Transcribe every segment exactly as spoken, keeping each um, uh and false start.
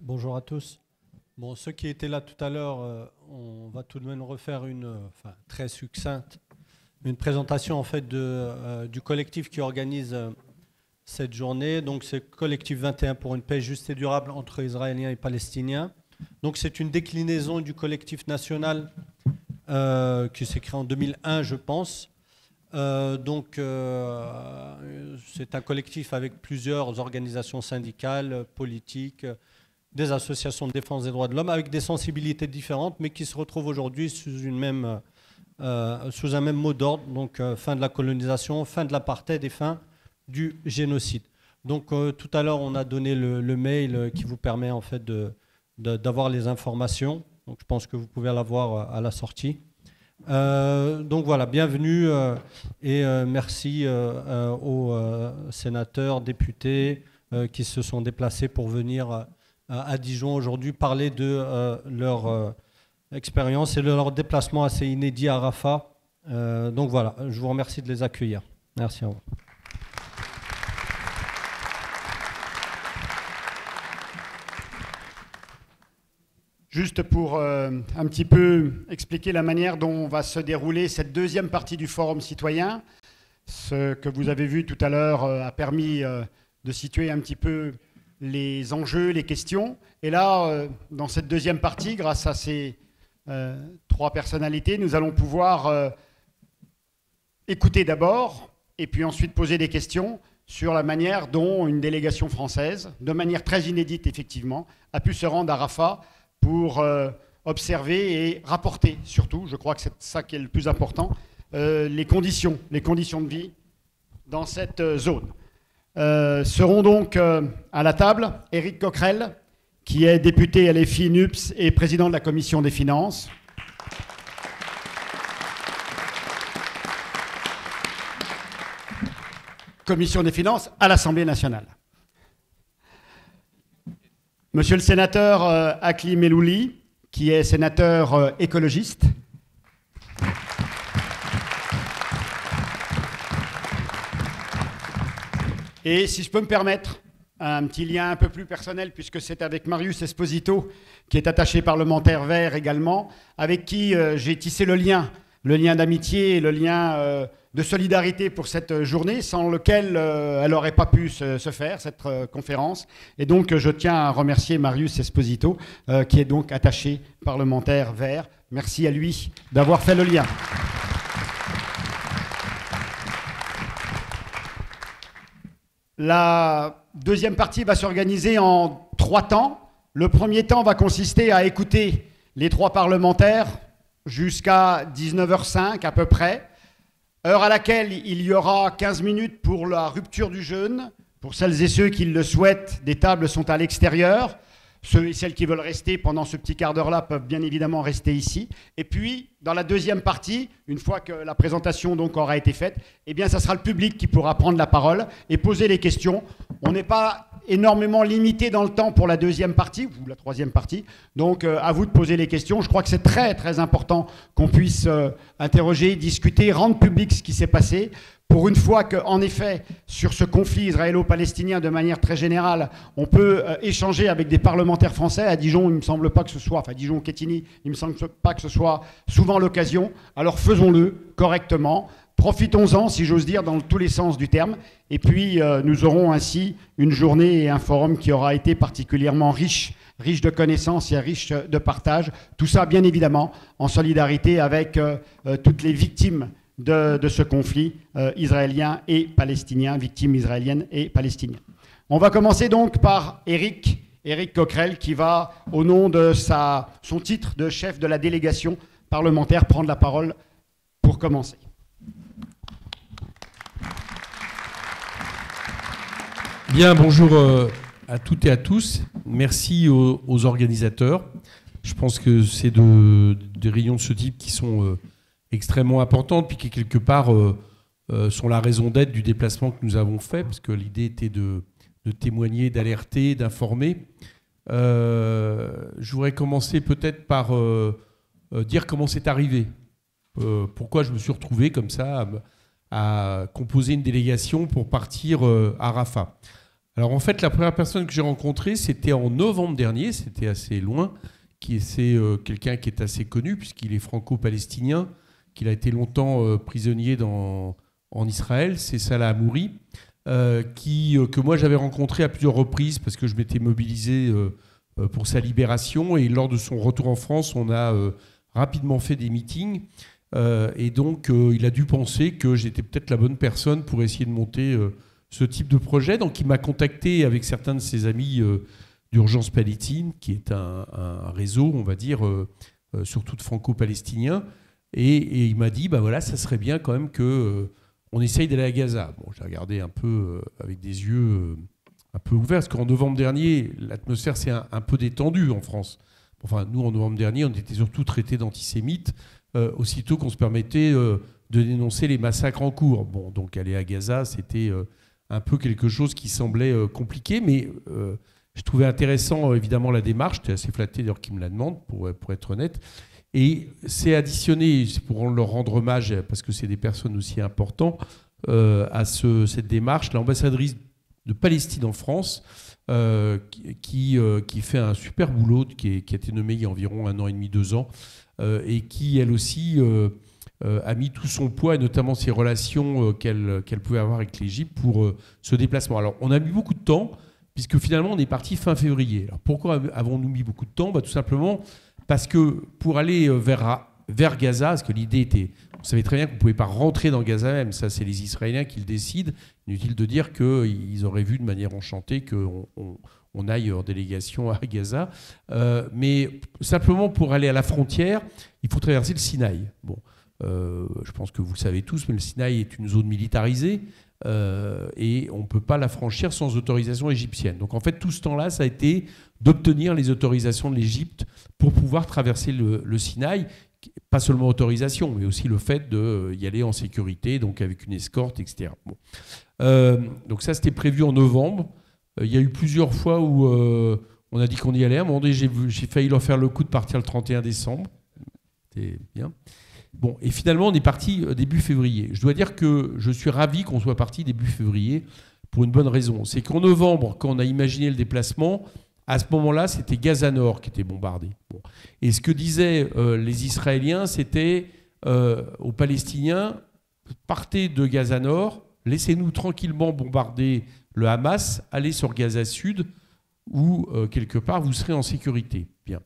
Bonjour à tous. Bon, ceux qui étaient là tout à l'heure, euh, on va tout de même refaire une, euh, enfin, très succincte, une présentation en fait de, euh, du collectif qui organise euh, cette journée. Donc c'est le collectif vingt et un pour une paix juste et durable entre Israéliens et Palestiniens. Donc c'est une déclinaison du collectif national euh, qui s'est créé en deux mille un, je pense. Euh, donc euh, c'est un collectif avec plusieurs organisations syndicales, politiques, des associations de défense des droits de l'homme, avec des sensibilités différentes, mais qui se retrouvent aujourd'hui sous, une même, euh, sous un même mot d'ordre, donc euh, fin de la colonisation, fin de l'apartheid et fin du génocide. Donc euh, tout à l'heure, on a donné le, le mail qui vous permet en fait de, de, d'avoir les informations. Donc je pense que vous pouvez l'avoir à la sortie. Euh, donc voilà, bienvenue euh, et euh, merci euh, euh, aux euh, sénateurs, députés euh, qui se sont déplacés pour venir euh, à Dijon aujourd'hui parler de euh, leur euh, expérience et de leur déplacement assez inédit à Rafah. Euh, donc voilà, je vous remercie de les accueillir. Merci à vous. Juste pour euh, un petit peu expliquer la manière dont va se dérouler cette deuxième partie du Forum citoyen. Ce que vous avez vu tout à l'heure euh, a permis euh, de situer un petit peu les enjeux, les questions. Et là, euh, dans cette deuxième partie, grâce à ces euh, trois personnalités, nous allons pouvoir euh, écouter d'abord et puis ensuite poser des questions sur la manière dont une délégation française, de manière très inédite effectivement, a pu se rendre à Rafah pour euh, observer et rapporter, surtout, je crois que c'est ça qui est le plus important, euh, les conditions, les conditions de vie dans cette euh, zone. Euh, seront donc euh, à la table Éric Coquerel, qui est député L F I N U P S et président de la Commission des finances. Commission des finances à l'Assemblée nationale. Monsieur le sénateur euh, Akli Melouli, qui est sénateur euh, écologiste. Et si je peux me permettre, un petit lien un peu plus personnel, puisque c'est avec Marius Esposito, qui est attaché parlementaire vert également, avec qui euh, j'ai tissé le lien, le lien d'amitié et le lien euh, de solidarité pour cette journée, sans lequel euh, elle n'aurait pas pu se, se faire, cette euh, conférence. Et donc, je tiens à remercier Marius Esposito, euh, qui est donc attaché parlementaire vert. Merci à lui d'avoir fait le lien. La deuxième partie va s'organiser en trois temps. Le premier temps va consister à écouter les trois parlementaires jusqu'à dix-neuf heures cinq à peu près, heure à laquelle il y aura quinze minutes pour la rupture du jeûne. Pour celles et ceux qui le souhaitent, des tables sont à l'extérieur. Ceux et celles qui veulent rester pendant ce petit quart d'heure-là peuvent bien évidemment rester ici. Et puis, dans la deuxième partie, une fois que la présentation donc aura été faite, eh bien, ça sera le public qui pourra prendre la parole et poser les questions. On n'est pas énormément limité dans le temps pour la deuxième partie, ou la troisième partie. Donc, euh, à vous de poser les questions. Je crois que c'est très, très important qu'on puisse euh, interroger, discuter, rendre public ce qui s'est passé. Pour une fois qu'en effet, sur ce conflit israélo-palestinien, de manière très générale, on peut euh, échanger avec des parlementaires français. À Dijon, il ne me semble pas que ce soit, enfin Dijon-Quetigny, il ne me semble pas que ce soit souvent l'occasion. Alors faisons-le correctement. Profitons-en, si j'ose dire, dans tous les sens du terme. Et puis, euh, nous aurons ainsi une journée et un forum qui aura été particulièrement riche, riche de connaissances et riche de partage. Tout ça, bien évidemment, en solidarité avec euh, euh, toutes les victimes De, de ce conflit euh, israélien et palestinien, victimes israéliennes et palestiniennes. On va commencer donc par Éric, Éric Coquerel, qui va, au nom de sa, son titre de chef de la délégation parlementaire, prendre la parole pour commencer. Bien, bonjour euh, à toutes et à tous. Merci aux, aux organisateurs. Je pense que c'est de, des réunions de ce type qui sont euh, extrêmement importantes, puis qui quelque part euh, euh, sont la raison d'être du déplacement que nous avons fait, parce que l'idée était de, de témoigner, d'alerter, d'informer. Euh, je voudrais commencer peut-être par euh, euh, dire comment c'est arrivé, euh, pourquoi je me suis retrouvé comme ça à, à composer une délégation pour partir euh, à Rafah. Alors en fait, la première personne que j'ai rencontrée, c'était en novembre dernier, c'était assez loin, qui c'est euh, quelqu'un qui est assez connu puisqu'il est franco-palestinien, qu'il a été longtemps euh, prisonnier dans, en Israël, c'est Salah Hamouri, euh, qui, euh, que moi j'avais rencontré à plusieurs reprises parce que je m'étais mobilisé euh, euh, pour sa libération, et lors de son retour en France, on a euh, rapidement fait des meetings, euh, et donc euh, il a dû penser que j'étais peut-être la bonne personne pour essayer de monter euh, ce type de projet. Donc il m'a contacté avec certains de ses amis euh, d'Urgence Palestine, qui est un, un réseau, on va dire, euh, euh, surtout de franco-palestiniens. Et, et il m'a dit, bah voilà, ça serait bien quand même qu'on euh, essaye d'aller à Gaza. Bon, j'ai regardé un peu euh, avec des yeux euh, un peu ouverts, parce qu'en novembre dernier, l'atmosphère s'est un, un peu détendue en France. Enfin, nous, en novembre dernier, on était surtout traités d'antisémites, euh, aussitôt qu'on se permettait euh, de dénoncer les massacres en cours. Bon, donc aller à Gaza, c'était... Euh, un peu quelque chose qui semblait euh, compliqué, mais euh, je trouvais intéressant, euh, évidemment, la démarche. J'étais assez flatté, d'ailleurs, qu'ils me la demandent, pour, pour être honnête. Et c'est additionné, pour leur rendre hommage, parce que c'est des personnes aussi importantes, euh, à ce, cette démarche, l'ambassadrice de Palestine en France, euh, qui, euh, qui fait un super boulot, qui, est, qui a été nommée il y a environ un an et demi, deux ans, euh, et qui, elle aussi... Euh, Euh, a mis tout son poids, et notamment ses relations euh, qu'elle qu'elle pouvait avoir avec l'Égypte pour euh, ce déplacement. Alors, on a mis beaucoup de temps, puisque finalement, on est parti fin février. Alors, pourquoi avons-nous mis beaucoup de temps? Bah, tout simplement parce que pour aller vers, vers Gaza, parce que l'idée était... On savait très bien qu'on ne pouvait pas rentrer dans Gaza même, ça, c'est les Israéliens qui le décident. Inutile de dire qu'ils auraient vu de manière enchantée qu'on on, on aille en délégation à Gaza. Euh, mais simplement, pour aller à la frontière, il faut traverser le Sinaï. Bon. Euh, je pense que vous le savez tous, mais le Sinaï est une zone militarisée euh, et on ne peut pas la franchir sans autorisation égyptienne. Donc en fait, tout ce temps-là, ça a été d'obtenir les autorisations de l'Égypte pour pouvoir traverser le, le Sinaï. Pas seulement autorisation, mais aussi le fait d'y aller en sécurité, donc avec une escorte, et cetera. Bon. Euh, donc ça, c'était prévu en novembre. Euh, il y a eu plusieurs fois où euh, on a dit qu'on y allait. À un moment donné, j'ai, j'ai failli leur faire le coup de partir le trente et un décembre. C'était bien. Bon, et finalement, on est parti début février. Je dois dire que je suis ravi qu'on soit parti début février pour une bonne raison. C'est qu'en novembre, quand on a imaginé le déplacement, à ce moment-là, c'était Gaza Nord qui était bombardé. Bon. Et ce que disaient euh, les Israéliens, c'était euh, aux Palestiniens, partez de Gaza Nord, laissez-nous tranquillement bombarder le Hamas, allez sur Gaza Sud, où euh, quelque part vous serez en sécurité. Bien.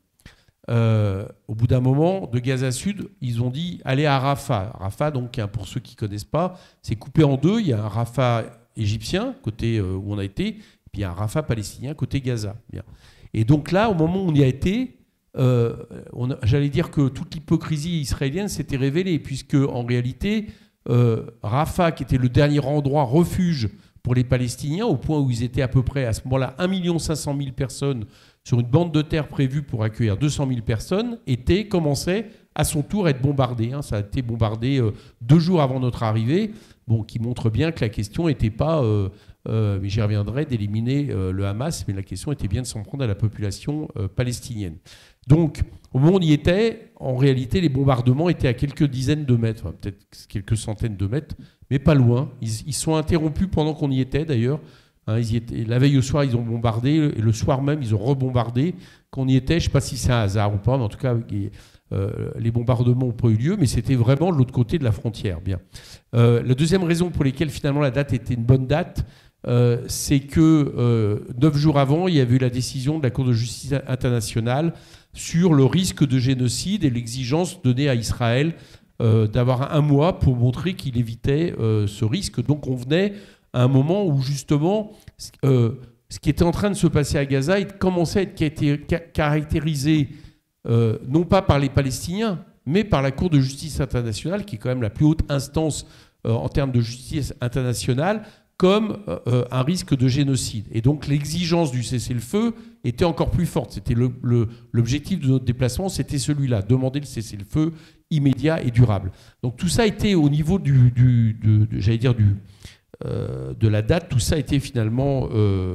Euh, au bout d'un moment, de Gaza Sud, ils ont dit allez à Rafah. Rafah, donc, pour ceux qui ne connaissent pas, c'est coupé en deux. Il y a un Rafah égyptien, côté euh, où on a été, puis il y a un Rafah palestinien, côté Gaza. Bien. Et donc là, au moment où on y a été, euh, on a, j'allais dire que toute l'hypocrisie israélienne s'était révélée, puisque en réalité, euh, Rafah, qui était le dernier endroit refuge pour les Palestiniens, au point où ils étaient à peu près à ce moment-là un million cinq cent mille personnes sur une bande de terre prévue pour accueillir deux cent mille personnes, était, commençait à son tour à être bombardé. Hein. Ça a été bombardé euh, deux jours avant notre arrivée, bon, qui montre bien que la question n'était pas, euh, euh, mais j'y reviendrai, d'éliminer euh, le Hamas, mais la question était bien de s'en prendre à la population euh, palestinienne. Donc, au moment où on y était, en réalité, les bombardements étaient à quelques dizaines de mètres, enfin, peut-être quelques centaines de mètres, mais pas loin. Ils, ils sont interrompus pendant qu'on y était, d'ailleurs. Hein, ils y étaient, la veille au soir, ils ont bombardé, et le soir même, ils ont rebombardé. Quand on y était, je ne sais pas si c'est un hasard ou pas, mais en tout cas, euh, les bombardements n'ont pas eu lieu, mais c'était vraiment de l'autre côté de la frontière. Bien. Euh, la deuxième raison pour laquelle finalement la date était une bonne date, euh, c'est que euh, neuf jours avant, il y avait eu la décision de la Cour de justice internationale sur le risque de génocide et l'exigence donnée à Israël euh, d'avoir un mois pour montrer qu'il évitait euh, ce risque. Donc on venait à un moment où justement euh, ce qui était en train de se passer à Gaza il commençait à être caractérisé euh, non pas par les Palestiniens, mais par la Cour de justice internationale, qui est quand même la plus haute instance euh, en termes de justice internationale, comme euh, un risque de génocide. Et donc l'exigence du cessez-le-feu était encore plus forte. C'était le, le, l'objectif de notre déplacement, c'était celui-là, demander le cessez-le-feu immédiat et durable. Donc tout ça était au niveau du, du de, de, j'allais dire du Euh, de la date, tout ça a été finalement euh,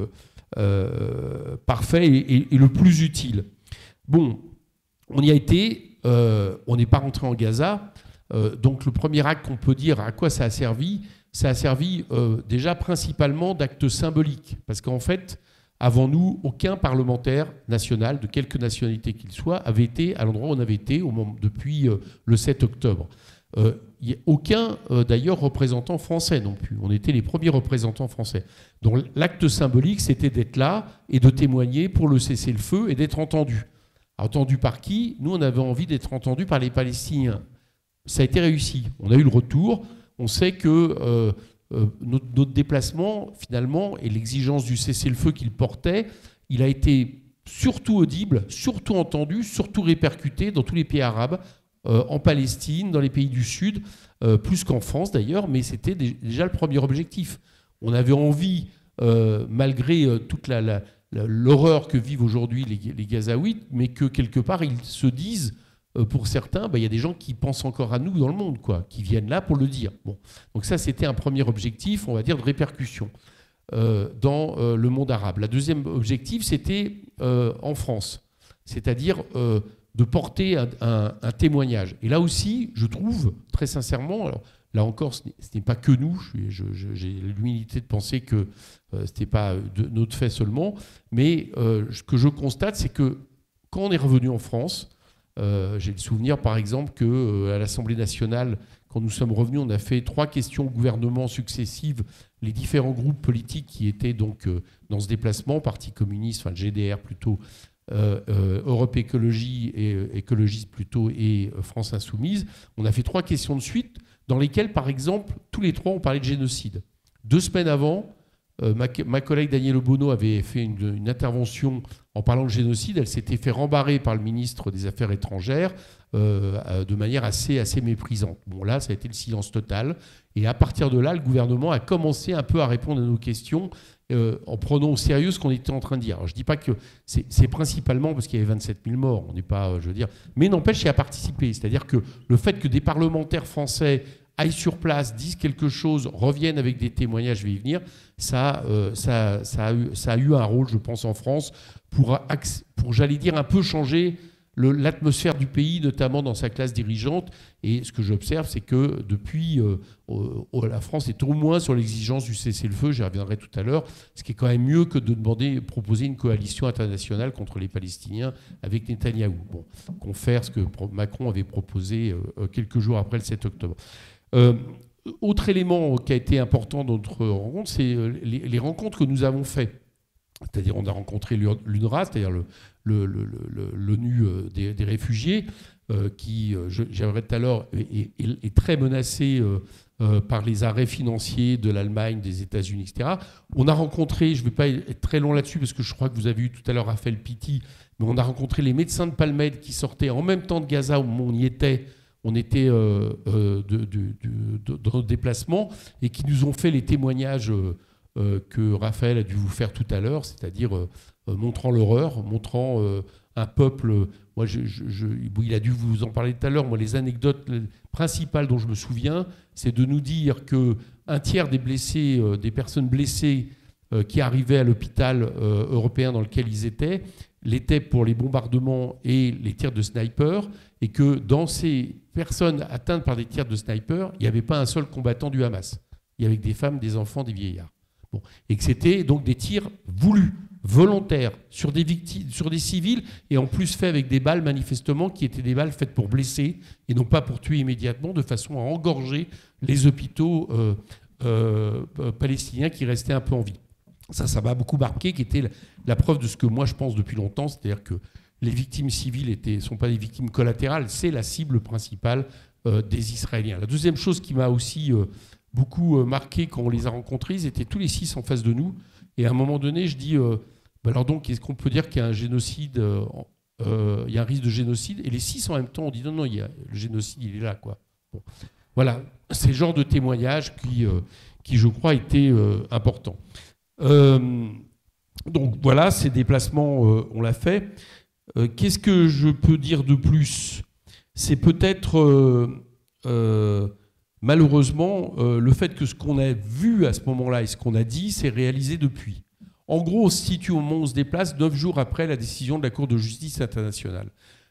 euh, parfait et, et, et le plus utile. Bon, on y a été, euh, on n'est pas rentré en Gaza, euh, donc le premier acte qu'on peut dire à quoi ça a servi, ça a servi euh, déjà principalement d'acte symbolique. Parce qu'en fait, avant nous, aucun parlementaire national, de quelque nationalité qu'il soit, avait été à l'endroit où on avait été au moment, depuis euh, le sept octobre. Euh, y a aucun, euh, d'ailleurs, représentant français non plus. On était les premiers représentants français. Donc l'acte symbolique, c'était d'être là et de témoigner pour le cessez-le-feu et d'être entendu. Entendu par qui? Nous, on avait envie d'être entendu par les Palestiniens. Ça a été réussi. On a eu le retour. On sait que euh, euh, notre, notre déplacement, finalement, et l'exigence du cessez-le-feu qu'il portait, il a été surtout audible, surtout entendu, surtout répercuté dans tous les pays arabes, euh, en Palestine, dans les pays du Sud, euh, plus qu'en France d'ailleurs, mais c'était déjà le premier objectif. On avait envie, euh, malgré euh, toute la, la, la, l'horreur que vivent aujourd'hui les, les Gazaouites, mais que quelque part ils se disent, euh, pour certains, bah, y a des gens qui pensent encore à nous dans le monde, quoi, qui viennent là pour le dire. Bon. Donc ça, c'était un premier objectif, on va dire, de répercussion euh, dans euh, le monde arabe. Le deuxième objectif, c'était euh, en France, c'est-à-dire euh, de porter un, un, un témoignage. Et là aussi, je trouve, très sincèrement, alors, là encore, ce n'est, ce n'est pas que nous, je, je, j'ai l'humilité de penser que euh, ce n'était pas de notre fait seulement, mais euh, ce que je constate, c'est que quand on est revenu en France, euh, j'ai le souvenir par exemple qu'à euh, l'Assemblée nationale, quand nous sommes revenus, on a fait trois questions au gouvernement successives, les différents groupes politiques qui étaient donc euh, dans ce déplacement, Parti communiste, enfin le G D R plutôt, Euh, euh, Europe Écologie et euh, Écologiste plutôt et euh, France Insoumise, on a fait trois questions de suite dans lesquelles, par exemple, tous les trois ont parlé de génocide. Deux semaines avant, euh, ma, ma collègue Danielle Obono avait fait une, une intervention en parlant de génocide. Elle s'était fait rembarrer par le ministre des Affaires étrangères euh, de manière assez, assez méprisante. Bon, là, ça a été le silence total. Et à partir de là, le gouvernement a commencé un peu à répondre à nos questions Euh, en prenant au sérieux ce qu'on était en train de dire. Alors, je ne dis pas que c'est, c'est principalement parce qu'il y avait vingt-sept mille morts, on n'est pas, je veux dire, mais n'empêche, il y a participé. C'est-à-dire que le fait que des parlementaires français aillent sur place, disent quelque chose, reviennent avec des témoignages, je vais y venir, ça, euh, ça, ça, a eu, ça a eu un rôle, je pense, en France pour, pour j'allais dire, un peu changer Le, l'atmosphère du pays, notamment dans sa classe dirigeante. Et ce que j'observe, c'est que depuis, euh, euh, la France est au moins sur l'exigence du cessez-le-feu, j'y reviendrai tout à l'heure, ce qui est quand même mieux que de demander, proposer une coalition internationale contre les Palestiniens avec Netanyahou. Bon, confère ce que Macron avait proposé euh, quelques jours après le sept octobre. Euh, autre élément qui a été important dans notre rencontre, c'est les, les rencontres que nous avons faites. C'est-à-dire on a rencontré l'UNRWA, c'est-à-dire le, le, le, le, l'ONU des, des réfugiés, euh, qui, j'aimerais tout à l'heure, est, est, est très menacé euh, euh, par les arrêts financiers de l'Allemagne, des États-Unis, et cetera. On a rencontré, je ne vais pas être très long là-dessus, parce que je crois que vous avez eu tout à l'heure Raphaël Pitti, mais on a rencontré les médecins de Palmade qui sortaient en même temps de Gaza, au moment où on y était. On était euh, euh, de, de, de, de, de notre déplacement, et qui nous ont fait les témoignages euh, Euh, que Raphaël a dû vous faire tout à l'heure, c'est-à-dire euh, montrant l'horreur, montrant euh, un peuple. Euh, moi, je, je, je, il a dû vous en parler tout à l'heure. Moi, les anecdotes principales dont je me souviens, c'est de nous dire qu'un tiers des blessés, euh, des personnes blessées euh, qui arrivaient à l'hôpital euh, européen dans lequel ils étaient, l'étaient pour les bombardements et les tirs de sniper, et que dans ces personnes atteintes par des tirs de sniper, il n'y avait pas un seul combattant du Hamas. Il y avait des femmes, des enfants, des vieillards. Bon. Et que c'était donc des tirs voulus, volontaires, sur des, victimes, sur des civils, et en plus faits avec des balles manifestement qui étaient des balles faites pour blesser, et non pas pour tuer immédiatement, de façon à engorger les hôpitaux euh, euh, palestiniens qui restaient un peu en vie. Ça, ça m'a beaucoup marqué, qui était la, la preuve de ce que moi je pense depuis longtemps, c'est-à-dire que les victimes civiles ne sont pas des victimes collatérales, c'est la cible principale euh, des Israéliens. La deuxième chose qui m'a aussi... Euh, beaucoup marqué quand on les a rencontrés, ils étaient tous les six en face de nous. Et à un moment donné, je dis, euh, bah alors donc, est-ce qu'on peut dire qu'il y a un génocide, euh, il y a un risque de génocide? Et les six en même temps, on dit non, non, il y a, le génocide, il est là, quoi. Bon. Voilà, c'est le genre de témoignage qui, euh, qui je crois, était euh, important. Euh, donc voilà, ces déplacements, euh, on l'a fait. Euh, qu'est-ce que je peux dire de plus? C'est peut-être... Euh, euh, Malheureusement, euh, le fait que ce qu'on a vu à ce moment-là et ce qu'on a dit, c'est réalisé depuis. En gros, on se situe au moment où on se déplace, neuf jours après la décision de la Cour de justice internationale.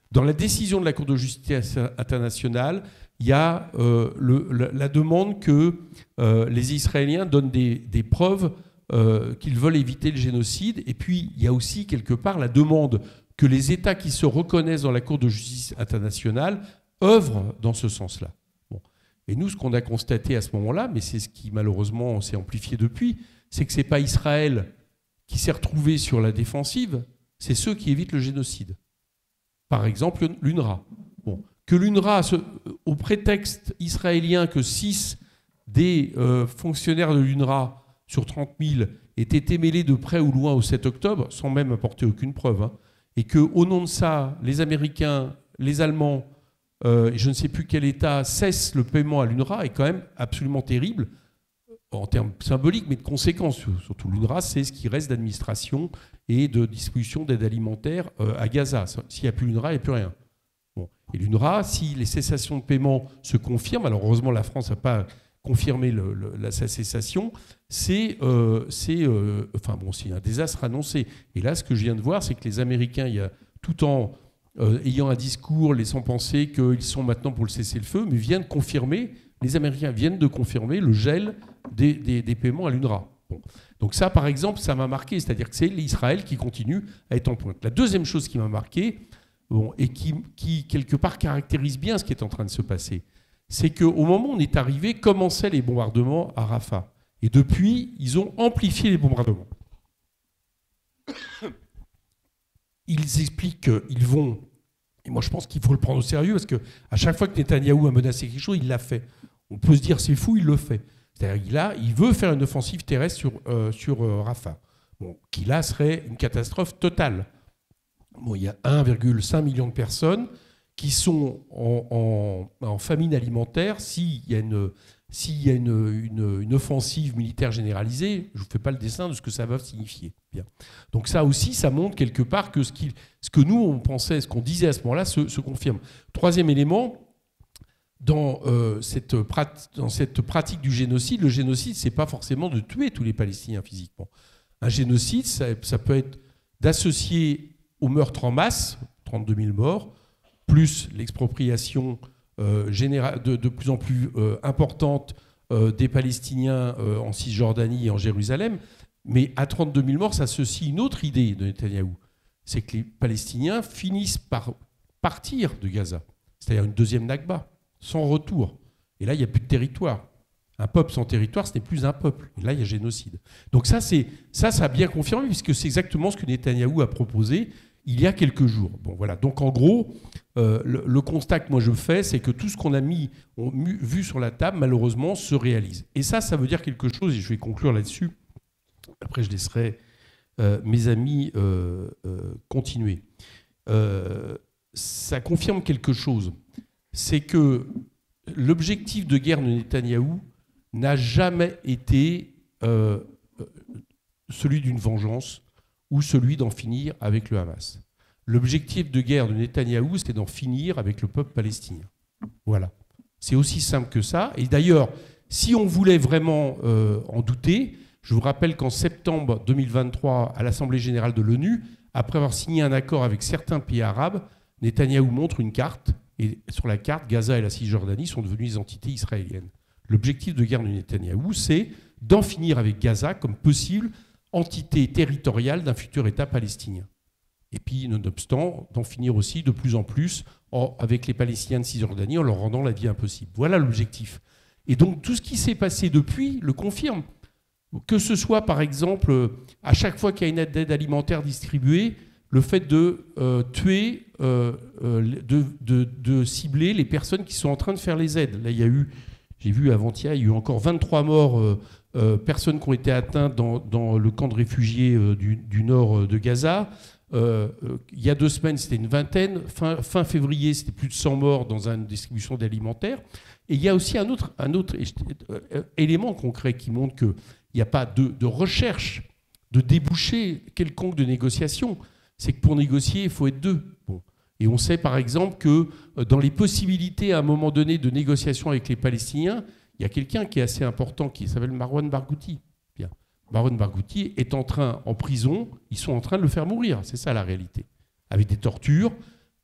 Dans la décision de la Cour de justice internationale, il y a euh, le, la, la demande que euh, les Israéliens donnent des, des preuves euh, qu'ils veulent éviter le génocide. Et puis, il y a aussi quelque part la demande que les États qui se reconnaissent dans la Cour de justice internationale œuvrent dans ce sens-là. Bon. Et nous, ce qu'on a constaté à ce moment-là, mais c'est ce qui malheureusement s'est amplifié depuis, c'est que ce n'est pas Israël qui s'est retrouvé sur la défensive, c'est ceux qui évitent le génocide. Par exemple, l'UNRWA. Bon. Que l'UNRWA, au prétexte israélien que six des euh, fonctionnaires de l'UNRWA sur trente mille aient été mêlés de près ou loin au sept octobre, sans même apporter aucune preuve, hein, et qu'au nom de ça, les Américains, les Allemands, euh, et je ne sais plus quel État, cessent le paiement à l'UNRWA, est quand même absolument terrible, en termes symboliques, mais de conséquences. Surtout l'UNRWA, c'est ce qui reste d'administration et de distribution d'aide alimentaire euh, à Gaza. S'il n'y a plus l'UNRWA, il n'y a plus rien. Bon. Et l'UNRWA, si les cessations de paiement se confirment, alors heureusement la France n'a pas confirmé le, le, la, sa cessation, c'est euh, euh, enfin bon, un désastre annoncé. Et là, ce que je viens de voir, c'est que les Américains, il y a, tout en euh, ayant un discours, laissant penser qu'ils sont maintenant pour le cessez-le-feu, mais viennent confirmer, les Américains viennent de confirmer le gel des, des, des paiements à l'UNRWA. Bon. Donc ça, par exemple, ça m'a marqué, c'est-à-dire que c'est l'Israël qui continue à être en pointe. La deuxième chose qui m'a marqué, bon, et qui, qui, quelque part, caractérise bien ce qui est en train de se passer, c'est qu'au moment où on est arrivé, commençaient les bombardements à Rafah. Et depuis, ils ont amplifié les bombardements. Ils expliquent qu'ils vont... Et moi, je pense qu'il faut le prendre au sérieux, parce qu'à chaque fois que Netanyahou a menacé quelque chose, il l'a fait. On peut se dire c'est fou, il le fait. C'est-à-dire qu'il a, il veut faire une offensive terrestre sur, euh, sur euh, Rafah, bon, qui là serait une catastrophe totale. Bon, il y a un virgule cinq million de personnes qui sont en, en, en famine alimentaire. S'il y a, une, s'il y a une, une, une offensive militaire généralisée, je ne vous fais pas le dessin de ce que ça va signifier. Bien. Donc ça aussi, ça montre quelque part que ce, qui, ce que nous, on pensait, ce qu'on disait à ce moment-là, se, se confirme. Troisième élément, dans, euh, cette prat- dans cette pratique du génocide, le génocide, ce n'est pas forcément de tuer tous les Palestiniens physiquement. Un génocide, ça, ça peut être d'associer au meurtre en masse, trente-deux mille morts, plus l'expropriation euh, généra- de, de plus en plus euh, importante euh, des Palestiniens euh, en Cisjordanie et en Jérusalem. Mais à trente-deux mille morts, ça associe une autre idée de Netanyahou. C'est que les Palestiniens finissent par partir de Gaza. C'est-à-dire une deuxième Nakba, sans retour. Et là, il n'y a plus de territoire. Un peuple sans territoire, ce n'est plus un peuple. Et là, il y a génocide. Donc ça, c'est, ça, ça a bien confirmé, puisque c'est exactement ce que Netanyahou a proposé il y a quelques jours. Bon, voilà. Donc en gros, euh, le, le constat que moi je fais, c'est que tout ce qu'on a mis, on, vu sur la table, malheureusement, se réalise. Et ça, ça veut dire quelque chose, et je vais conclure là-dessus. Après, je laisserai euh, mes amis euh, euh, continuer. Euh, ça confirme quelque chose. C'est que l'objectif de guerre de Netanyahou n'a jamais été euh, celui d'une vengeance ou celui d'en finir avec le Hamas. L'objectif de guerre de Netanyahou, c'est d'en finir avec le peuple palestinien. Voilà. C'est aussi simple que ça. Et d'ailleurs, si on voulait vraiment euh, en douter, je vous rappelle qu'en septembre deux mille vingt-trois, à l'Assemblée générale de l'ONU, après avoir signé un accord avec certains pays arabes, Netanyahou montre une carte, et sur la carte, Gaza et la Cisjordanie sont devenues des entités israéliennes. L'objectif de guerre de Netanyahou, c'est d'en finir avec Gaza comme possible entité territoriale d'un futur État palestinien. Et puis, nonobstant, d'en finir aussi de plus en plus en, avec les Palestiniens de Cisjordanie en leur rendant la vie impossible. Voilà l'objectif. Et donc, tout ce qui s'est passé depuis le confirme. Que ce soit, par exemple, à chaque fois qu'il y a une aide alimentaire distribuée, le fait de euh, tuer, euh, de, de, de cibler les personnes qui sont en train de faire les aides. Là, il y a eu, j'ai vu avant-hier, il y a eu encore vingt-trois morts, euh, euh, personnes qui ont été atteintes dans, dans le camp de réfugiés euh, du, du nord de Gaza. Euh, euh, il y a deux semaines, c'était une vingtaine. Fin, fin février, c'était plus de cent morts dans une distribution d'alimentaire. Et il y a aussi un autre, un autre euh, élément concret qui montre qu'il n'y a pas de, de recherche, de débouché quelconque de négociation. C'est que pour négocier, il faut être deux. Bon. Et on sait par exemple que dans les possibilités à un moment donné de négociation avec les Palestiniens, il y a quelqu'un qui est assez important qui s'appelle Marwan Barghouti. Bien. Marwan Barghouti est en train, en prison, ils sont en train de le faire mourir. C'est ça la réalité. Avec des tortures,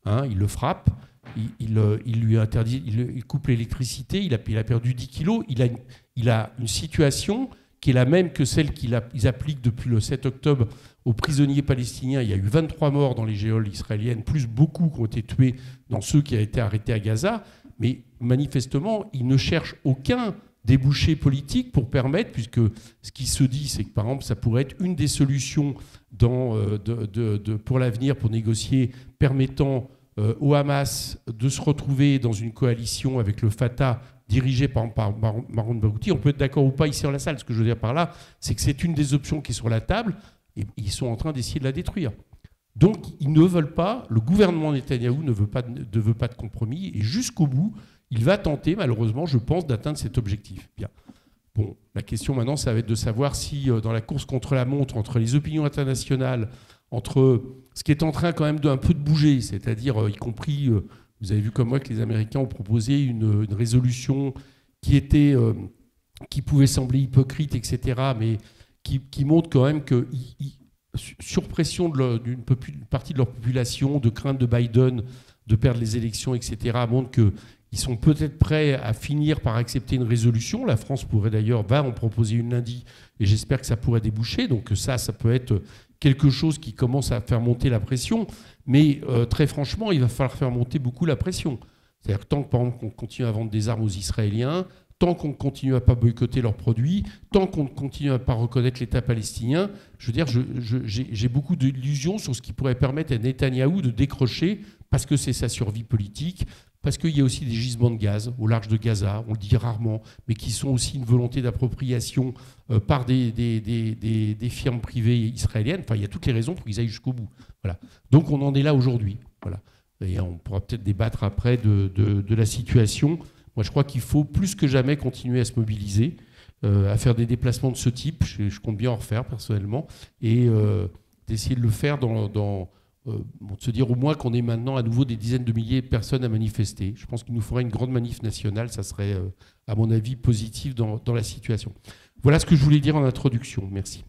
hein, il le frappe, il, il, il lui interdit, il, il coupe l'électricité, il a, il a perdu dix kilos, il a, une, il a une situation qui est la même que celle qu'ils appliquent depuis le sept octobre aux prisonniers palestiniens. Il y a eu vingt-trois morts dans les geôles israéliennes, plus beaucoup qui ont été tués dans ceux qui ont été arrêtés à Gaza. Mais manifestement, ils ne cherchent aucun débouché politique pour permettre, puisque ce qui se dit, c'est que par exemple, ça pourrait être une des solutions dans, euh, de, de, de, pour l'avenir, pour négocier, permettant euh, au Hamas de se retrouver dans une coalition avec le Fatah, dirigé par, par Mahmoud Baghouti. On peut être d'accord ou pas ici dans la salle. Ce que je veux dire par là, c'est que c'est une des options qui est sur la table, et ils sont en train d'essayer de la détruire. Donc, ils ne veulent pas, le gouvernement Netanyahou ne veut pas, ne veut pas de compromis, et jusqu'au bout, il va tenter, malheureusement, je pense, d'atteindre cet objectif. Bien. Bon, la question maintenant, ça va être de savoir si, euh, dans la course contre la montre, entre les opinions internationales, entre ce qui est en train quand même d'un peu de bouger, c'est-à-dire, euh, y compris, euh, vous avez vu comme moi que les Américains ont proposé une, une résolution qui était, euh, qui pouvait sembler hypocrite, et cetera, mais qui, qui montre quand même que, y, y, sur pression d'une partie de leur population, de crainte de Biden de perdre les élections, et cetera, montre que ils sont peut-être prêts à finir par accepter une résolution. La France pourrait d'ailleurs, va en proposer une lundi, et j'espère que ça pourrait déboucher. Donc ça, ça peut être quelque chose qui commence à faire monter la pression. Mais euh, très franchement, il va falloir faire monter beaucoup la pression. C'est-à-dire que tant que, par exemple, qu'on continue à vendre des armes aux Israéliens, tant qu'on continue à pas boycotter leurs produits, tant qu'on continue à pas reconnaître l'État palestinien, je veux dire, je, je, j'ai beaucoup d'illusions sur ce qui pourrait permettre à Netanyahou de décrocher, parce que c'est sa survie politique, parce qu'il y a aussi des gisements de gaz au large de Gaza, on le dit rarement, mais qui sont aussi une volonté d'appropriation euh, par des, des, des, des, des firmes privées israéliennes. Enfin, il y a toutes les raisons pour qu'ils aillent jusqu'au bout. Voilà. Donc on en est là aujourd'hui. Voilà. Et on pourra peut-être débattre après de, de, de la situation. Moi, je crois qu'il faut plus que jamais continuer à se mobiliser, euh, à faire des déplacements de ce type. Je, je compte bien en refaire personnellement, et euh, d'essayer de le faire dans... dans Euh, bon, de se dire au moins qu'on est maintenant à nouveau des dizaines de milliers de personnes à manifester. Je pense qu'il nous faudrait une grande manif nationale, ça serait, euh, à mon avis, positif dans, dans la situation. Voilà ce que je voulais dire en introduction. Merci.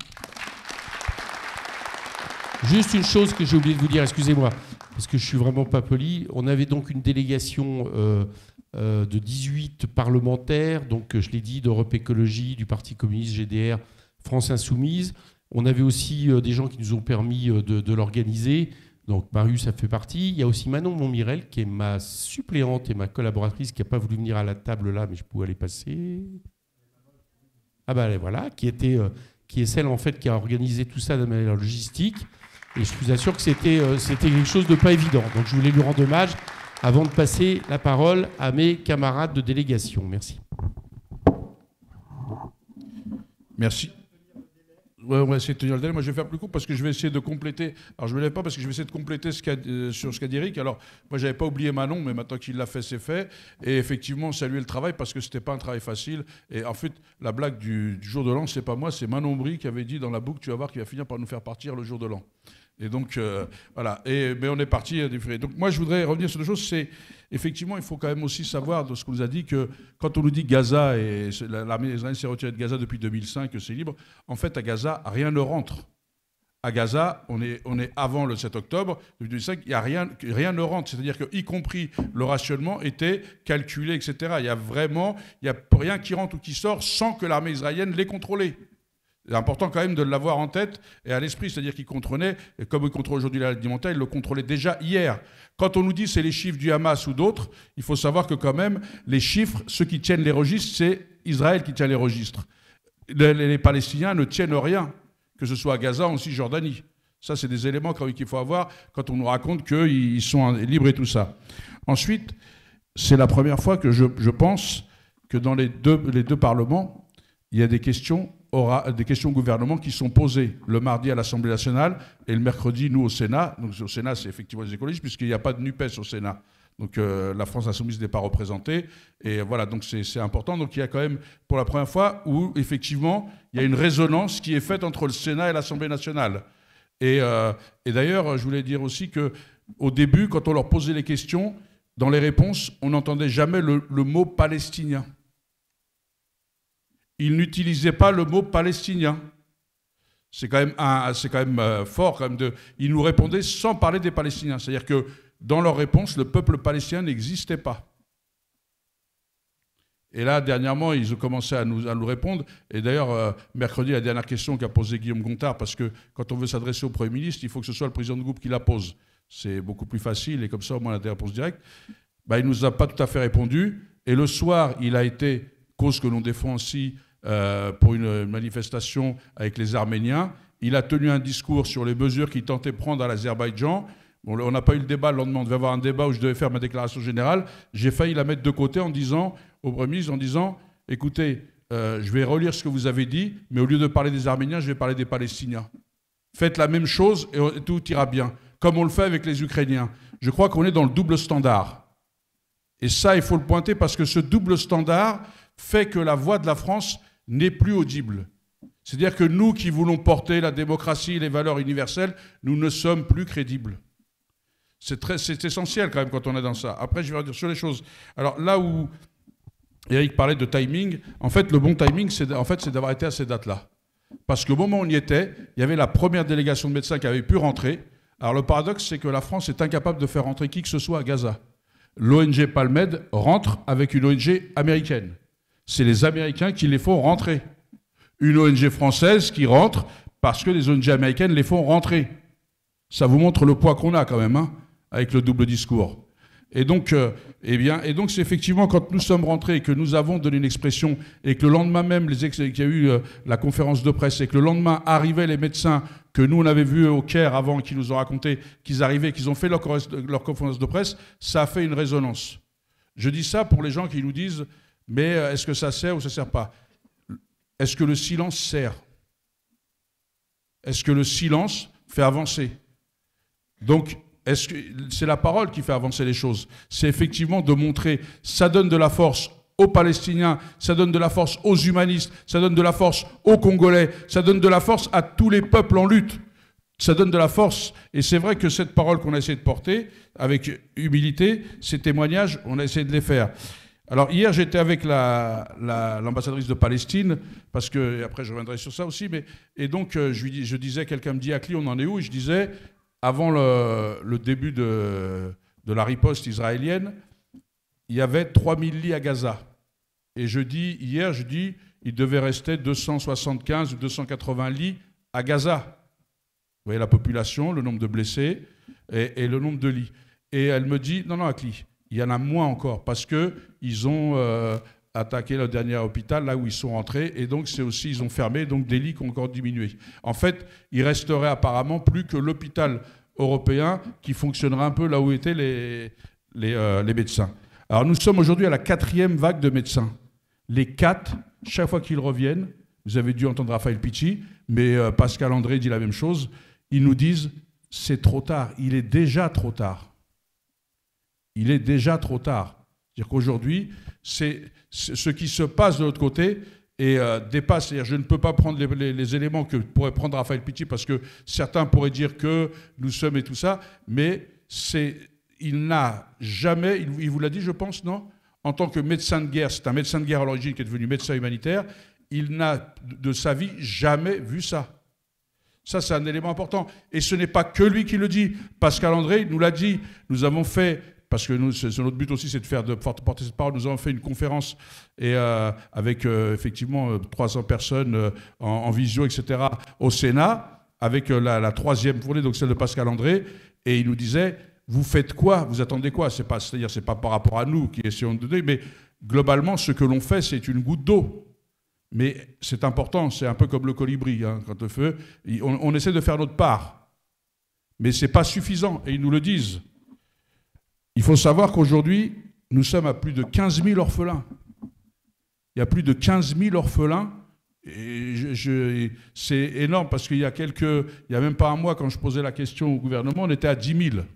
Juste une chose que j'ai oublié de vous dire, excusez-moi, parce que je suis vraiment pas poli. On avait donc une délégation euh, euh, de dix-huit parlementaires, donc je l'ai dit, d'Europe Écologie, du Parti communiste, G D R, France Insoumise. On avait aussi euh, des gens qui nous ont permis euh, de, de l'organiser. Donc Marius, ça fait partie. Il y a aussi Manon Montmirel, qui est ma suppléante et ma collaboratrice, qui n'a pas voulu venir à la table là, mais je pouvais aller passer. Ah ben voilà, qui, était, euh, qui est celle en fait qui a organisé tout ça de manière logistique. Et je vous assure que c'était euh, c'était quelque chose de pas évident. Donc je voulais lui rendre hommage avant de passer la parole à mes camarades de délégation. Merci. Merci. Ouais, on va essayer de tenir le délai. Moi, je vais faire plus court parce que je vais essayer de compléter. Alors, je ne me lève pas parce que je vais essayer de compléter ce qu'a, euh, sur ce qu'a dit Eric. Alors, moi, je n'avais pas oublié Manon, mais maintenant qu'il l'a fait, c'est fait. Et effectivement, saluer le travail parce que ce n'était pas un travail facile. Et en fait, la blague du, du jour de l'an, ce n'est pas moi, c'est Manon Brie qui avait dit dans la boucle, tu vas voir qu'il va finir par nous faire partir le jour de l'an. Et donc, euh, voilà. Et, mais on est parti à différer. Donc, moi, je voudrais revenir sur deux choses. C'est, effectivement, il faut quand même aussi savoir de ce qu'on nous a dit que quand on nous dit Gaza, et l'armée israélienne s'est retirée de Gaza depuis deux mille cinq, que c'est libre, en fait, à Gaza, rien ne rentre. À Gaza, on est, on est avant le sept octobre, depuis deux mille cinq, il y a rien, rien ne rentre. C'est-à-dire que, y compris le rationnement, était calculé, et cetera. Il y a vraiment, il n'y a rien qui rentre ou qui sort sans que l'armée israélienne l'ait contrôlé. C'est important quand même de l'avoir en tête et à l'esprit, c'est-à-dire qu'il contrôlait, et comme il contrôle aujourd'hui l'aide alimentaire, il le contrôlait déjà hier. Quand on nous dit c'est les chiffres du Hamas ou d'autres, il faut savoir que quand même, les chiffres, ceux qui tiennent les registres, c'est Israël qui tient les registres. Les, les Palestiniens ne tiennent rien, que ce soit à Gaza ou en Cisjordanie. Ça, c'est des éléments qu'il faut avoir quand on nous raconte qu'ils sont libres et tout ça. Ensuite, c'est la première fois que je, je pense que dans les deux, les deux parlements, il y a des questions aura des questions au gouvernement qui sont posées le mardi à l'Assemblée nationale et le mercredi, nous, au Sénat. Donc, au Sénat, c'est effectivement les écologistes, puisqu'il n'y a pas de NUPES au Sénat. Donc, euh, la France insoumise n'est pas représentée. Et voilà, donc c'est important. Donc, il y a quand même, pour la première fois, où, effectivement, il y a une résonance qui est faite entre le Sénat et l'Assemblée nationale. Et, euh, et d'ailleurs, je voulais dire aussi qu'au début, quand on leur posait les questions, dans les réponses, on n'entendait jamais le, le mot palestinien. Il n'utilisait pas le mot palestinien. C'est quand même, un, c'est quand même euh, fort. Quand même de, ils nous répondaient sans parler des Palestiniens. C'est-à-dire que dans leur réponse, le peuple palestinien n'existait pas. Et là, dernièrement, ils ont commencé à nous, à nous répondre. Et d'ailleurs, euh, mercredi, la dernière question qu'a posée Guillaume Gontard, parce que quand on veut s'adresser au Premier ministre, il faut que ce soit le président du groupe qui la pose. C'est beaucoup plus facile, et comme ça, au moins, on a des réponses directes. Bah, il ne nous a pas tout à fait répondu. Et le soir, il a été, cause que l'on défend aussi, euh, pour une manifestation avec les Arméniens. Il a tenu un discours sur les mesures qu'il tentait de prendre à l'Azerbaïdjan. Bon, on n'a pas eu le débat le lendemain. On devait avoir un débat où je devais faire ma déclaration générale. J'ai failli la mettre de côté en disant, au Premier ministre, en disant, écoutez, euh, je vais relire ce que vous avez dit, mais au lieu de parler des Arméniens, je vais parler des Palestiniens. Faites la même chose et tout ira bien, comme on le fait avec les Ukrainiens. Je crois qu'on est dans le double standard. Et ça, il faut le pointer parce que ce double standard fait que la voix de la France n'est plus audible. C'est-à-dire que nous qui voulons porter la démocratie et les valeurs universelles, nous ne sommes plus crédibles. C'est très, c'est essentiel quand même quand on est dans ça. Après, je vais revenir sur les choses. Alors là où Eric parlait de timing, en fait, le bon timing, c'est en fait, c'est d'avoir été à ces dates-là. Parce qu'au moment où on y était, il y avait la première délégation de médecins qui avait pu rentrer. Alors le paradoxe, c'est que la France est incapable de faire rentrer qui que ce soit à Gaza. L'O N G Palmed rentre avec une O N G américaine. C'est les Américains qui les font rentrer. Une O N G française qui rentre parce que les O N G américaines les font rentrer. Ça vous montre le poids qu'on a quand même, hein, avec le double discours. Et donc, euh, eh bien, et donc c'est effectivement quand nous sommes rentrés et que nous avons donné une expression et que le lendemain même, les ex- qu'il y a eu euh, la conférence de presse et que le lendemain arrivaient les médecins que nous on avait vus au Caire avant, qui nous ont raconté qu'ils arrivaient, qu'ils ont fait leur, leur conférence de presse, ça a fait une résonance. Je dis ça pour les gens qui nous disent « mais est-ce que ça sert ou ça ne sert pas ?» Est-ce que le silence sert? Est-ce que le silence fait avancer? Donc, est-ce que c'est la parole qui fait avancer les choses? C'est effectivement de montrer, ça donne de la force aux Palestiniens, ça donne de la force aux humanistes, ça donne de la force aux Congolais, ça donne de la force à tous les peuples en lutte. Ça donne de la force. Et c'est vrai que cette parole qu'on a essayé de porter, avec humilité, ces témoignages, on a essayé de les faire. Alors hier, j'étais avec la, la, l'ambassadrice de Palestine, parce que, et après je reviendrai sur ça aussi, mais, et donc euh, je, lui, je disais, quelqu'un me dit, Akli, on en est où? Et je disais, avant le, le début de, de la riposte israélienne, il y avait trois mille lits à Gaza. Et je dis, hier, je dis, il devait rester deux cent soixante-quinze ou deux cent quatre-vingts lits à Gaza. Vous voyez la population, le nombre de blessés et, et le nombre de lits. Et elle me dit, non, non, Akli, il y en a moins encore, parce qu'ils ont euh, attaqué le dernier hôpital, là où ils sont rentrés, et donc c'est aussi, ils ont fermé, donc des lits qui ont encore diminué. En fait, il resterait apparemment plus que l'hôpital européen qui fonctionnerait un peu là où étaient les, les, euh, les médecins. Alors nous sommes aujourd'hui à la quatrième vague de médecins. Les quatre, chaque fois qu'ils reviennent, vous avez dû entendre Raphaël Pichi, mais euh, Pascal André dit la même chose, ils nous disent « c'est trop tard, il est déjà trop tard ». Il est déjà trop tard. C'est-à-dire qu'aujourd'hui, c'est, c'est ce qui se passe de l'autre côté et euh, dépasse. C'est-à-dire, je ne peux pas prendre les, les, les éléments que pourrait prendre Raphaël Pichi parce que certains pourraient dire que nous sommes et tout ça, mais c'est, il n'a jamais, il, il vous l'a dit, je pense, non? En tant que médecin de guerre, c'est un médecin de guerre à l'origine qui est devenu médecin humanitaire, il n'a de sa vie jamais vu ça. Ça, c'est un élément important. Et ce n'est pas que lui qui le dit. Pascal André nous l'a dit. Nous avons fait... Parce que nous, c'est, notre but aussi, c'est de faire de porter cette parole. Nous avons fait une conférence et, euh, avec euh, effectivement trois cents personnes euh, en, en visio, et cetera, au Sénat, avec euh, la, la troisième fournée, donc celle de Pascal André, et il nous disait, vous faites quoi? Vous attendez quoi? C'est pas, c'est-à-dire, c'est pas par rapport à nous qui essayons de donner, mais globalement, ce que l'on fait, c'est une goutte d'eau. Mais c'est important, c'est un peu comme le colibri, hein, quand le feu, on, on essaie de faire notre part. Mais c'est pas suffisant, et ils nous le disent. Il faut savoir qu'aujourd'hui, nous sommes à plus de quinze mille orphelins. Il y a plus de quinze mille orphelins. Et je, je, c'est énorme parce qu'il y a quelques... Il n'y a même pas un mois, quand je posais la question au gouvernement, on était à dix mille.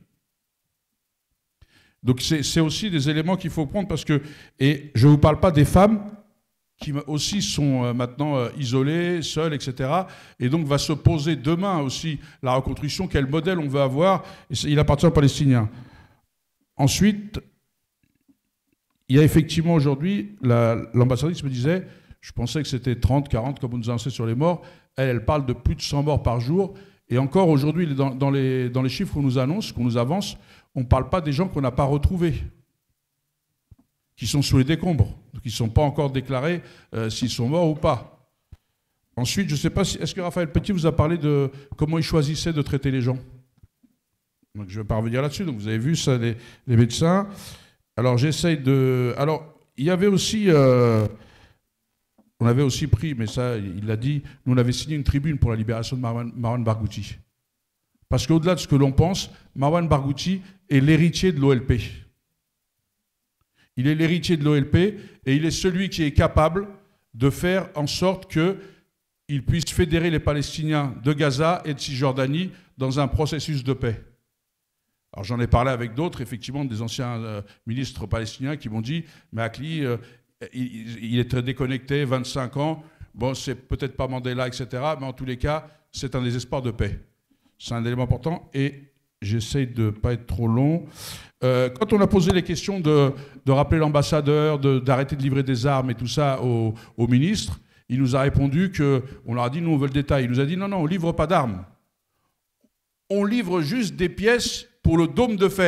Donc c'est, c'est aussi des éléments qu'il faut prendre parce que... Et je ne vous parle pas des femmes qui aussi sont maintenant isolées, seules, et cetera. Et donc va se poser demain aussi la reconstruction, quel modèle on veut avoir. Et il appartient aux Palestiniens. Ensuite, il y a effectivement aujourd'hui, la, l'ambassadrice me disait, je pensais que c'était trente, quarante, comme on nous a annoncé sur les morts, elle, elle parle de plus de cent morts par jour. Et encore aujourd'hui, dans, dans, les, dans les chiffres qu'on nous annonce, qu'on nous avance, on ne parle pas des gens qu'on n'a pas retrouvés, qui sont sous les décombres, qui ne sont pas encore déclarés euh, s'ils sont morts ou pas. Ensuite, je ne sais pas si... Est-ce que Raphaël Petit vous a parlé de comment il choisissait de traiter les gens? Donc, je ne vais pas revenir là-dessus. Donc, vous avez vu ça, les, les médecins. Alors, j'essaye de... Alors, il y avait aussi... Euh... On avait aussi pris, mais ça, il l'a dit, nous on avait signé une tribune pour la libération de Marwan, Marwan Barghouti. Parce qu'au-delà de ce que l'on pense, Marwan Barghouti est l'héritier de l'O L P. Il est l'héritier de l'O L P et il est celui qui est capable de faire en sorte qu'il puisse fédérer les Palestiniens de Gaza et de Cisjordanie dans un processus de paix. Alors j'en ai parlé avec d'autres, effectivement, des anciens euh, ministres palestiniens qui m'ont dit « Mais Akli, euh, il, il est très déconnecté, vingt-cinq ans, bon, c'est peut-être pas Mandela, et cetera, mais en tous les cas, c'est un désespoir de paix. » C'est un élément important et j'essaye de ne pas être trop long. Euh, quand on a posé les questions de, de rappeler l'ambassadeur, de, d'arrêter de livrer des armes et tout ça au, au ministre, il nous a répondu qu'on leur a dit « Nous, on veut le détail ». Il nous a dit « Non, non, on ne livre pas d'armes. On livre juste des pièces pour le dôme de fer. »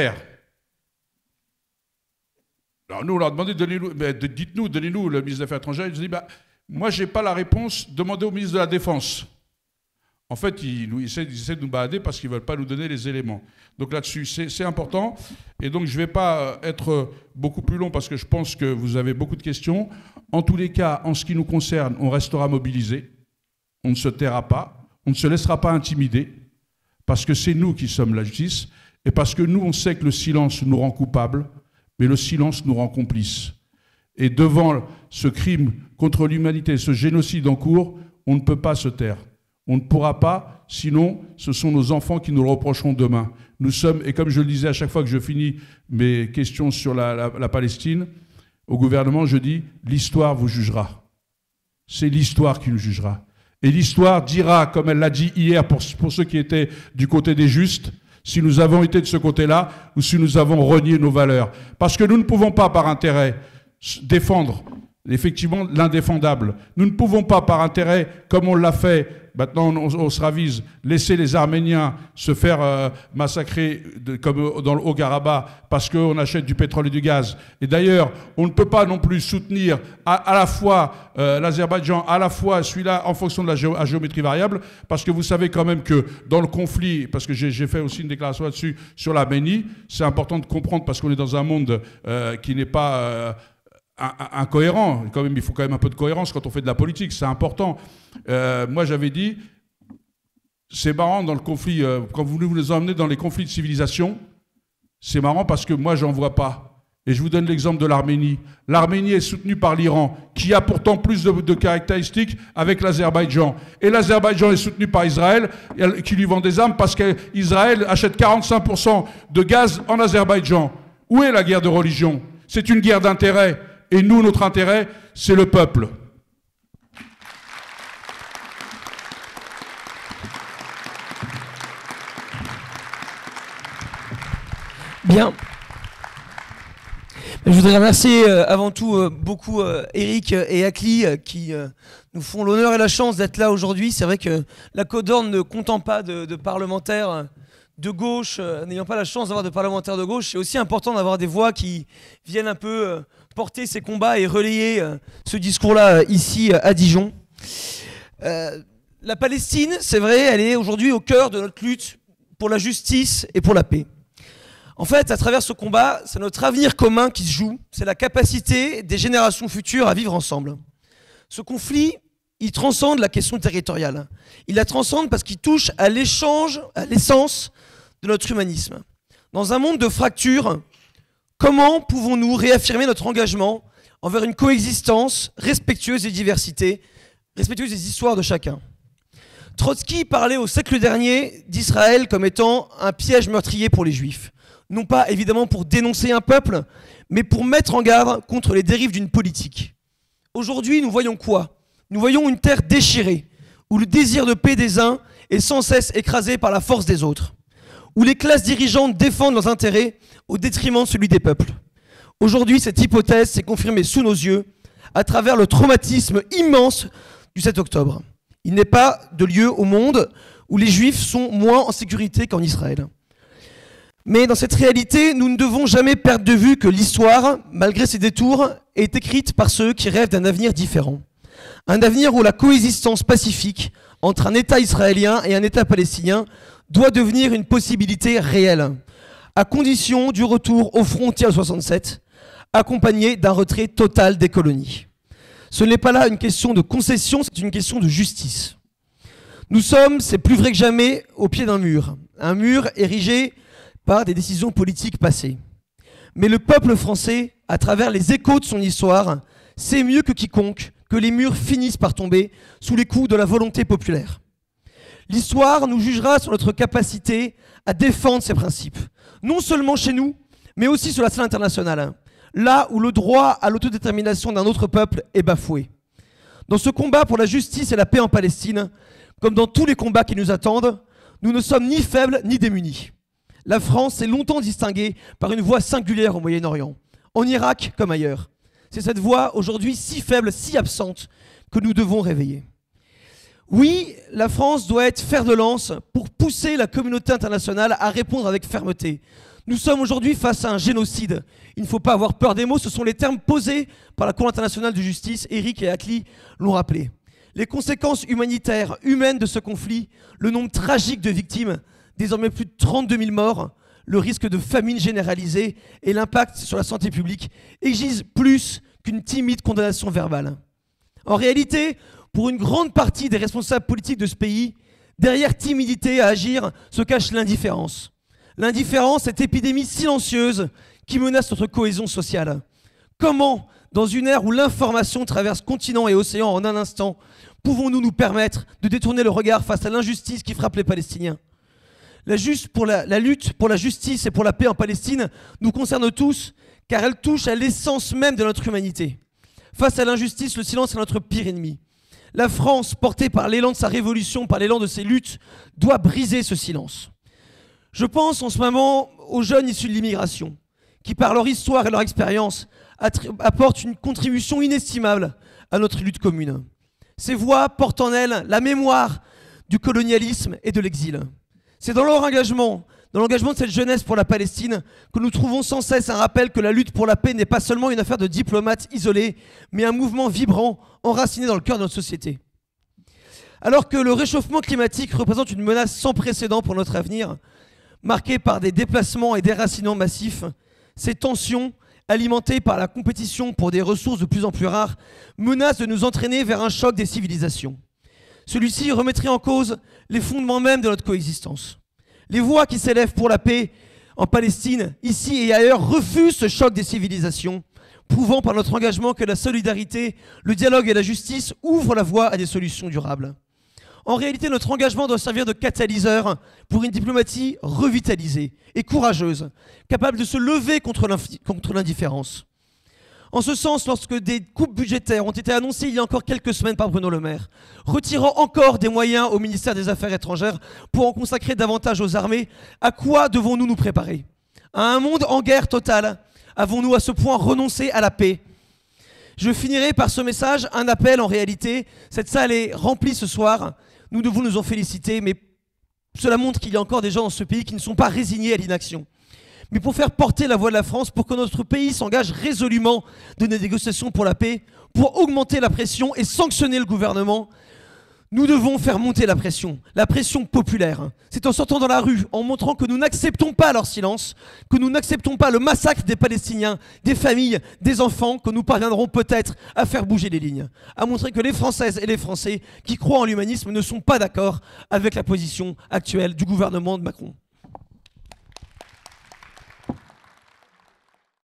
Alors nous, on leur a demandé, donnez-nous, ben, dites-nous, donnez-nous, le ministre des Affaires étrangères. Il nous a dit, bah, moi, je n'ai pas la réponse, demandez au ministre de la Défense. En fait, ils, ils, essaient, ils essaient de nous balader parce qu'ils ne veulent pas nous donner les éléments. Donc là-dessus, c'est important. Et donc, je ne vais pas être beaucoup plus long parce que je pense que vous avez beaucoup de questions. En tous les cas, en ce qui nous concerne, on restera mobilisés. On ne se taira pas. On ne se laissera pas intimider parce que c'est nous qui sommes la justice et parce que nous, on sait que le silence nous rend coupables. Mais le silence nous rend complices. Et devant ce crime contre l'humanité, ce génocide en cours, on ne peut pas se taire. On ne pourra pas, sinon ce sont nos enfants qui nous le reprocheront demain. Nous sommes, et comme je le disais à chaque fois que je finis mes questions sur la, la, la Palestine, au gouvernement, je dis, l'histoire vous jugera. C'est l'histoire qui nous jugera. Et l'histoire dira, comme elle l'a dit hier pour, pour ceux qui étaient du côté des justes, si nous avons été de ce côté-là ou si nous avons renié nos valeurs. Parce que nous ne pouvons pas, par intérêt, défendre effectivement l'indéfendable. Nous ne pouvons pas, par intérêt, comme on l'a fait, maintenant on, on se ravise, laisser les Arméniens se faire euh, massacrer de, comme dans le Haut-Karabakh parce qu'on achète du pétrole et du gaz. Et d'ailleurs, on ne peut pas non plus soutenir à, à la fois euh, l'Azerbaïdjan, à la fois celui-là en fonction de la géo, géométrie variable, parce que vous savez quand même que dans le conflit, parce que j'ai fait aussi une déclaration là-dessus sur l'Arménie, c'est important de comprendre parce qu'on est dans un monde euh, qui n'est pas... Euh, incohérent. Quand même, il faut quand même un peu de cohérence quand on fait de la politique, c'est important. Euh, moi, j'avais dit, c'est marrant dans le conflit, euh, quand vous nous les emmenez dans les conflits de civilisation, c'est marrant parce que moi, j'en vois pas. Et je vous donne l'exemple de l'Arménie. L'Arménie est soutenue par l'Iran, qui a pourtant plus de, de caractéristiques avec l'Azerbaïdjan. Et l'Azerbaïdjan est soutenu par Israël, qui lui vend des armes parce qu'Israël achète quarante-cinq pour cent de gaz en Azerbaïdjan. Où est la guerre de religion? C'est une guerre d'intérêt. Et nous, notre intérêt, c'est le peuple. Bien. Je voudrais remercier euh, avant tout euh, beaucoup euh, Eric et Akli euh, qui euh, nous font l'honneur et la chance d'être là aujourd'hui. C'est vrai que la Côte d'Or ne comptant pas de, de parlementaires de gauche, euh, n'ayant pas la chance d'avoir de parlementaires de gauche, c'est aussi important d'avoir des voix qui viennent un peu euh, porter ces combats et relayer euh, ce discours-là euh, ici euh, à Dijon. Euh, la Palestine, c'est vrai, elle est aujourd'hui au cœur de notre lutte pour la justice et pour la paix. En fait, à travers ce combat, c'est notre avenir commun qui se joue, c'est la capacité des générations futures à vivre ensemble. Ce conflit, il transcende la question territoriale. Il la transcende parce qu'il touche à l'échange, à l'essence de notre humanisme. Dans un monde de fractures, comment pouvons-nous réaffirmer notre engagement envers une coexistence respectueuse des diversités, respectueuse des histoires de chacun? Trotsky parlait au siècle dernier d'Israël comme étant un piège meurtrier pour les Juifs. Non pas évidemment pour dénoncer un peuple, mais pour mettre en garde contre les dérives d'une politique. Aujourd'hui, nous voyons quoi? Nous voyons une terre déchirée, où le désir de paix des uns est sans cesse écrasé par la force des autres, où les classes dirigeantes défendent leurs intérêts au détriment de celui des peuples. Aujourd'hui, cette hypothèse s'est confirmée sous nos yeux à travers le traumatisme immense du sept octobre. Il n'est pas de lieu au monde où les Juifs sont moins en sécurité qu'en Israël. Mais dans cette réalité, nous ne devons jamais perdre de vue que l'histoire, malgré ses détours, est écrite par ceux qui rêvent d'un avenir différent. Un avenir où la coexistence pacifique entre un État israélien et un État palestinien doit devenir une possibilité réelle, à condition du retour aux frontières de soixante-sept, accompagné d'un retrait total des colonies. Ce n'est pas là une question de concession, c'est une question de justice. Nous sommes, c'est plus vrai que jamais, au pied d'un mur. Un mur érigé par des décisions politiques passées. Mais le peuple français, à travers les échos de son histoire, sait mieux que quiconque que les murs finissent par tomber sous les coups de la volonté populaire. L'histoire nous jugera sur notre capacité à défendre ces principes, non seulement chez nous, mais aussi sur la scène internationale, là où le droit à l'autodétermination d'un autre peuple est bafoué. Dans ce combat pour la justice et la paix en Palestine, comme dans tous les combats qui nous attendent, nous ne sommes ni faibles ni démunis. La France s'est longtemps distinguée par une voix singulière au Moyen-Orient, en Irak comme ailleurs. C'est cette voix aujourd'hui si faible, si absente, que nous devons réveiller. Oui, la France doit être fer de lance pour pousser la communauté internationale à répondre avec fermeté. Nous sommes aujourd'hui face à un génocide. Il ne faut pas avoir peur des mots, ce sont les termes posés par la Cour internationale de justice. Eric et Akli l'ont rappelé. Les conséquences humanitaires, humaines de ce conflit, le nombre tragique de victimes, désormais plus de trente-deux mille morts, le risque de famine généralisée et l'impact sur la santé publique exigent plus qu'une timide condamnation verbale. En réalité, pour une grande partie des responsables politiques de ce pays, derrière timidité à agir se cache l'indifférence. L'indifférence, cette épidémie silencieuse qui menace notre cohésion sociale. Comment, dans une ère où l'information traverse continent et océan en un instant, pouvons-nous nous permettre de détourner le regard face à l'injustice qui frappe les Palestiniens ? La, juste pour la, la lutte pour la justice et pour la paix en Palestine nous concerne tous, car elle touche à l'essence même de notre humanité. Face à l'injustice, le silence est notre pire ennemi. La France, portée par l'élan de sa révolution, par l'élan de ses luttes, doit briser ce silence. Je pense en ce moment aux jeunes issus de l'immigration, qui par leur histoire et leur expérience apportent une contribution inestimable à notre lutte commune. Ces voix portent en elles la mémoire du colonialisme et de l'exil. C'est dans leur engagement, dans l'engagement de cette jeunesse pour la Palestine, que nous trouvons sans cesse un rappel que la lutte pour la paix n'est pas seulement une affaire de diplomates isolés, mais un mouvement vibrant, enraciné dans le cœur de notre société. Alors que le réchauffement climatique représente une menace sans précédent pour notre avenir, marquée par des déplacements et déracinements massifs, ces tensions, alimentées par la compétition pour des ressources de plus en plus rares, menacent de nous entraîner vers un choc des civilisations. Celui-ci remettrait en cause les fondements même de notre coexistence. Les voix qui s'élèvent pour la paix en Palestine, ici et ailleurs, refusent ce choc des civilisations, prouvant par notre engagement que la solidarité, le dialogue et la justice ouvrent la voie à des solutions durables. En réalité, notre engagement doit servir de catalyseur pour une diplomatie revitalisée et courageuse, capable de se lever contre l'indifférence. En ce sens, lorsque des coupes budgétaires ont été annoncées il y a encore quelques semaines par Bruno Le Maire, retirant encore des moyens au ministère des Affaires étrangères pour en consacrer davantage aux armées, à quoi devons-nous nous préparer? À un monde en guerre totale? Avons-nous à ce point renoncé à la paix? Je finirai par ce message, un appel en réalité. Cette salle est remplie ce soir. Nous devons nous en féliciter, mais cela montre qu'il y a encore des gens dans ce pays qui ne sont pas résignés à l'inaction. Mais pour faire porter la voix de la France, pour que notre pays s'engage résolument dans des négociations pour la paix, pour augmenter la pression et sanctionner le gouvernement, nous devons faire monter la pression, la pression populaire. C'est en sortant dans la rue, en montrant que nous n'acceptons pas leur silence, que nous n'acceptons pas le massacre des Palestiniens, des familles, des enfants, que nous parviendrons peut-être à faire bouger les lignes, à montrer que les Françaises et les Français qui croient en l'humanisme ne sont pas d'accord avec la position actuelle du gouvernement de Macron.